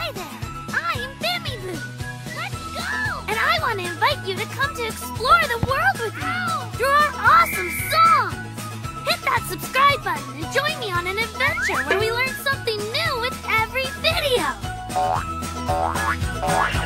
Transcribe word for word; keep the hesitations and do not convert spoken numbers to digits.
Hi there, I'm Bimmy Boo. Let's go! And I want to invite you to come to explore the world with me through our awesome songs. Hit that subscribe button and join me on an adventure where we learn something new with every video.